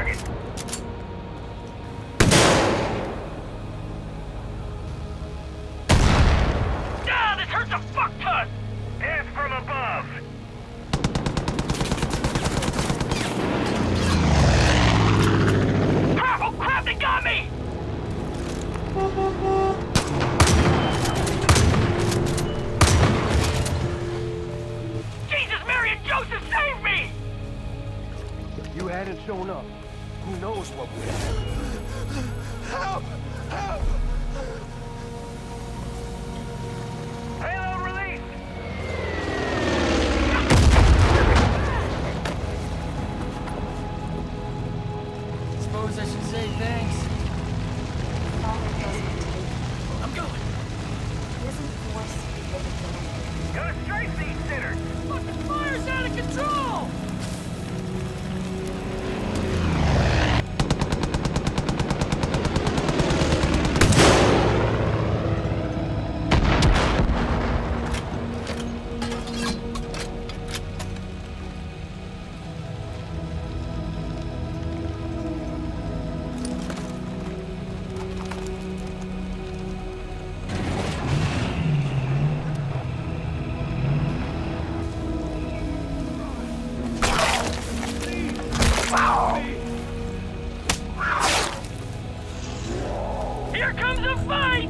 Ah, this hurts a fuck ton! Hit from above! Crap! Oh crap, they got me! Jesus, Mary and Joseph, save me! If you hadn't shown up, who knows what would have. Help! Help! Payload release! Suppose I should say thanks. I'm going. Gonna strafe these sinners! Fucking fire's out of control! Here comes a fight!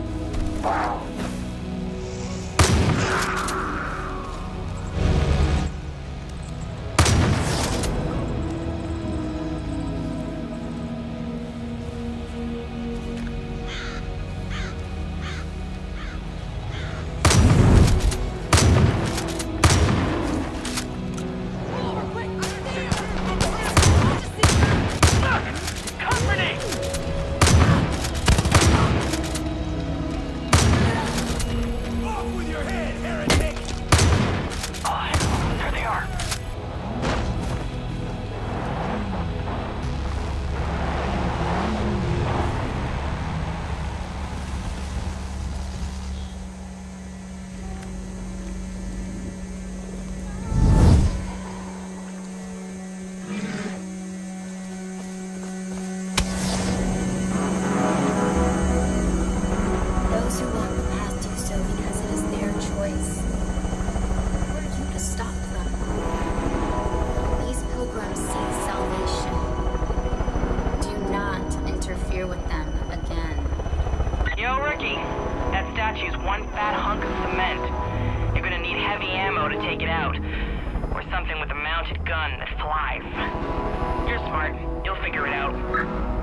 Company! Off with your head, heretic! Oh, there they are. Those who walk the path do so because it is their choice. Who are you to stop them? These pilgrims seek salvation. Do not interfere with them again. Yo, Ricky, that statue's one fat hunk of cement. You're gonna need heavy ammo to take it out. Or something with a mounted gun that flies. You're smart. You'll figure it out.